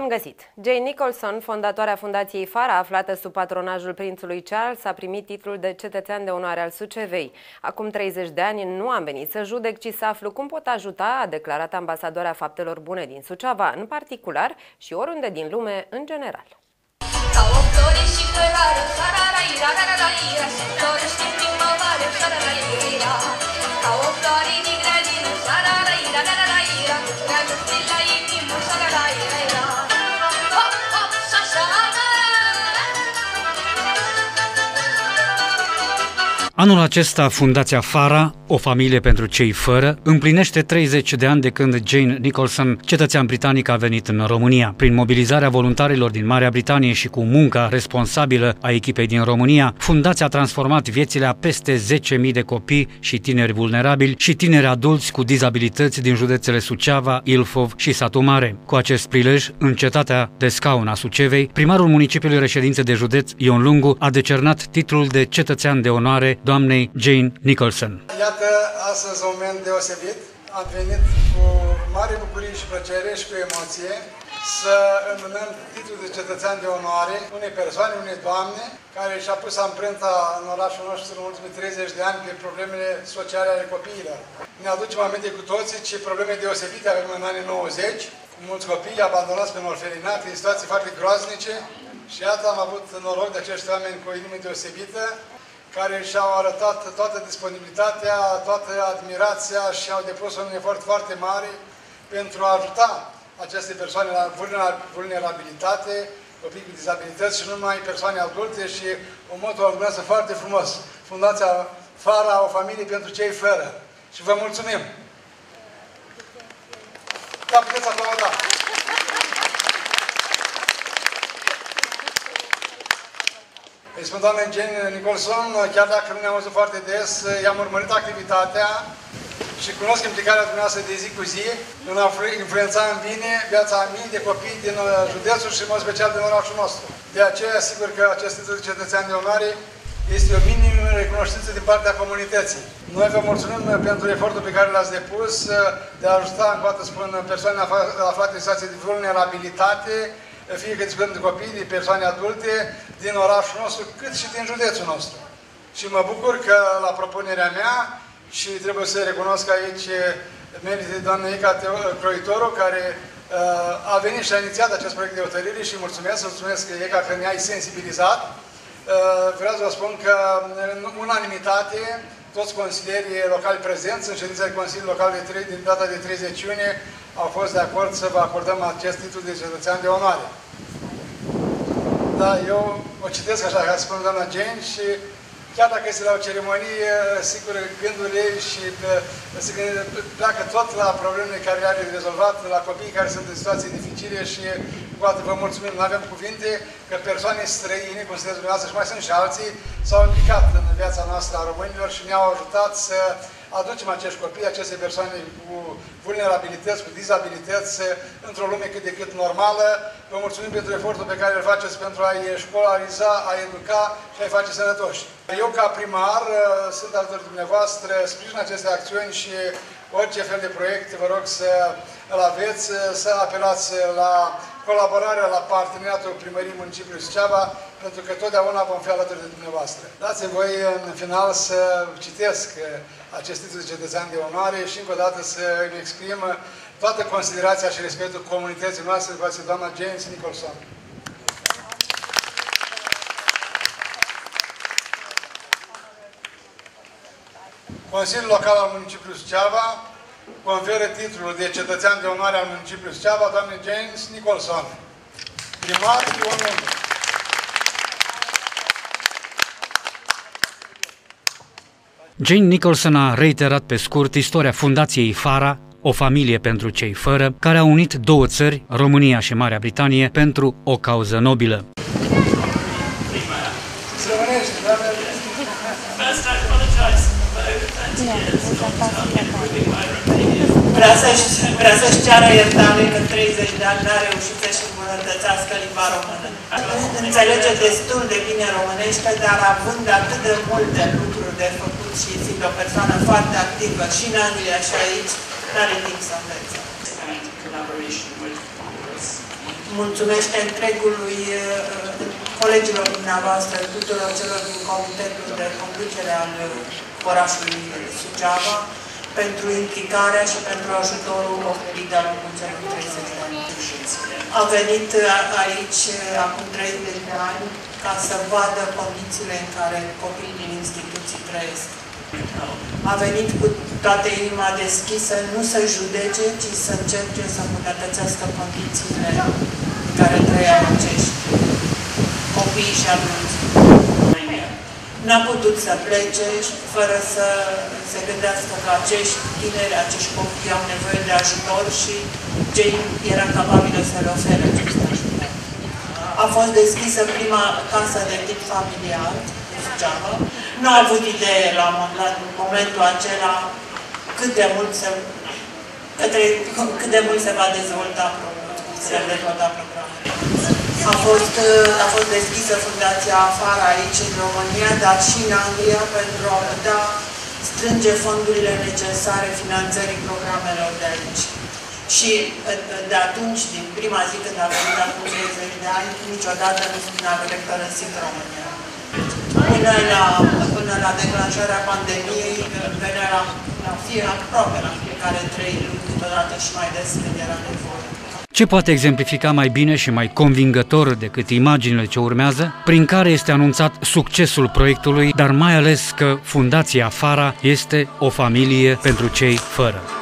găsit! Jane Nicholson, fondatoarea Fundației Fara, aflată sub patronajul prințului Charles, a primit titlul de cetățean de onoare al Sucevei. Acum 30 de ani nu am venit să judec, ci să aflu cum pot ajuta, a declarat ambasadoarea faptelor bune din Suceava, în particular, și oriunde din lume, în general. Anul acesta, Fundația Fara, o familie pentru cei fără, împlinește 30 de ani de când Jane Nicholson, cetățean britanic, a venit în România. Prin mobilizarea voluntarilor din Marea Britanie și cu munca responsabilă a echipei din România, Fundația a transformat viețile a peste 10.000 de copii și tineri vulnerabili și tineri adulți cu dizabilități din județele Suceava, Ilfov și Satu Mare. Cu acest prilej, în cetatea de Scaun a Sucevei, primarul municipiului reședință de județ, Ion Lungu, a decernat titlul de cetățean de onoare doamnei Jane Nicholson. Iată, astăzi un moment deosebit. Am venit cu mare bucurie și plăcere și cu emoție să înmânăm titlul de cetățean de onoare unei persoane, unei doamne, care și-a pus amprenta în orașul nostru în ultimii 30 de ani pe problemele sociale ale copiilor. Ne aducem aminte cu toții ce probleme deosebite avem în anii 90, cu mulți copii abandonați pe orfelinat, în situații foarte groaznice, și iată am avut noroc de acești oameni cu o inimă deosebită, care și-au arătat toată disponibilitatea, toată admirația și au depus un efort foarte mare pentru a ajuta aceste persoane la vulnerabilitate, copii cu dizabilități și nu numai persoane adulte, și un motto al dumneavoastră foarte frumos: Fundația Fara, o familie pentru cei fără. Și vă mulțumim! Da, puteți aplauda! Îi spun doamnei Jane Nicholson, chiar dacă nu ne-am văzut foarte des, i-am urmărit activitatea și cunosc implicarea dumneavoastră de zi cu zi în a influența în bine viața a mii de copii din județul și în mod special din orașul nostru. De aceea, sigur că acest titlu de cetățean de onoare este o minimă recunoștință din partea comunității. Noi vă mulțumim pentru efortul pe care l-ați depus de a ajuta, încă o dată spun, persoane aflate în situație de vulnerabilitate, fie că discutăm de copii, de persoane adulte, din orașul nostru, cât și din județul nostru. Și mă bucur că la propunerea mea, și trebuie să recunosc aici merită de doamna Ica Croitoru, care a venit și a inițiat acest proiect de hotărâre, și mulțumesc Ica că ne-ai sensibilizat. Vreau să vă spun că în unanimitate toți consilierii locali prezenți în ședința de Consiliul Local din data de 30 iunie au fost de acord să vă acordăm acest titlu de cetățean de onoare. Da, eu o citesc așa, ca să spun doamna Jane, și chiar dacă este la o ceremonie, sigur, gândul ei și pleacă tot la problemele care le are de rezolvat, la copiii care sunt în situații dificile, și cu atât vă mulțumim. Nu avem cuvinte că persoane străine, cum sunteți dumneavoastră și mai sunt și alții, s-au implicat în viața noastră a românilor și ne-au ajutat să aducem acești copii, aceste persoane cu vulnerabilități, cu dizabilități, într-o lume cât de cât normală. Vă mulțumim pentru efortul pe care îl faceți pentru a-i școlariza, a educa și a-i face sănătoși. Eu, ca primar, sunt alături de dumneavoastră, sprijin aceste acțiuni și orice fel de proiect, vă rog să îl aveți, să apelați la colaborarea, la parteneriatul Primăriei Municipiului Suceava, pentru că totdeauna vom fi alături de dumneavoastră. Dați-mi voi, în final, să citesc acest titlu de cetățean de onoare și, încă o dată, să îmi exprim toată considerația și respectul comunității noastre față de doamna Jane Nicholson. Consiliul Local al Municipiului Suceava conferă titlul de cetățean de onoare al Municipiului Suceava doamnei Jane Nicholson. Primar Ion Lungu. Jane Nicholson a reiterat pe scurt istoria Fundației Fara, o familie pentru cei fără, care a unit două țări, România și Marea Britanie, pentru o cauză nobilă. Vrea să-și ceară iertare că 30 de ani n-a reușit să-și îmbunătățească limba română. Înțelege destul de bine românește, dar având atât de multe lucruri de făcut și fiind o persoană foarte activă și în Anglia și aici, n-are timp să învețe. mulțumește întregului colegilor dumneavoastră, tuturor celor din Comitetul de Conducere al orașului Suceava, pentru implicarea și pentru ajutorul oferit de-a lungul celor 30 de ani. A venit aici acum 30 de ani ca să vadă condițiile în care copiii din instituții trăiesc. A venit cu toată inima deschisă, nu să judece, ci să încerce să îmbunătățească condițiile în care trăiau acești copii și adulți. N-a putut să plece fără să se gândească că acești tineri, acești copii au nevoie de ajutor și cei era capabilă să le ofere acest ajutor. A fost deschisă prima casă de tip familial, Suceava. Nu a avut idee la momentul acela cât de mult se va dezvolta programul. A fost deschisă Fundația Fara aici în România, dar și în Anglia, pentru a putea strânge fondurile necesare finanțării programelor de aici. Și de atunci, din prima zi când a venit acum 30 de ani, niciodată nu a părăsit România. Până la declanșarea pandemiei, venea aproape la fiecare 3 luni, câteodată și mai des când era nevoie. Ce poate exemplifica mai bine și mai convingător decât imaginile ce urmează, prin care este anunțat succesul proiectului, dar mai ales că Fundația Fara este o familie pentru cei fără.